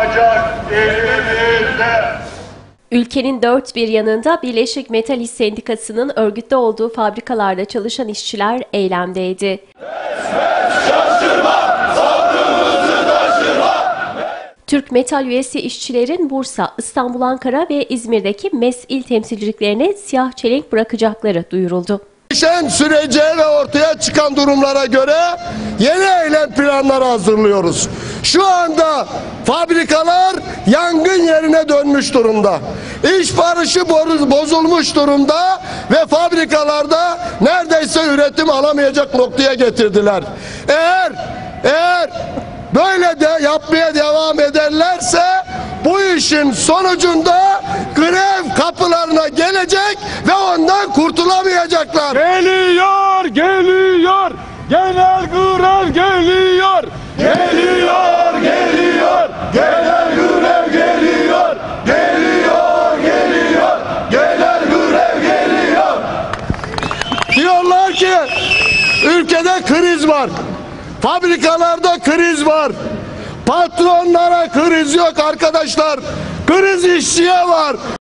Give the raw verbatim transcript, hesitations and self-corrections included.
olacak elimizde. Ülkenin dört bir yanında Birleşik Metal İş Sendikası'nın örgütte olduğu fabrikalarda çalışan işçiler eylemdeydi. Türk Metal üyesi işçilerin Bursa, İstanbul, Ankara ve İzmir'deki M E S il temsilciliklerine siyah çelenk bırakacakları duyuruldu. Değişen sürece ve ortaya çıkan durumlara göre yeni eylem planları hazırlıyoruz. Şu anda fabrikalar yangın yerine dönmüş durumda. İş barışı bozulmuş durumda ve fabrikalarda neredeyse üretim alamayacak noktaya getirdiler. Eğer eğer böyle de yapmaya devam ederlerse bu işin sonucunda grev kapılarına gelecek ve ondan kurtulamayacaklar. Geliyor, geliyor, genel grev geliyor. Geliyor, geliyor, genel grev geliyor. Geliyor, geliyor, genel grev geliyor. Diyorlar ki ülkede kriz var. Fabrikalarda kriz var. Patronlara kriz yok arkadaşlar. Kriz işçiye var.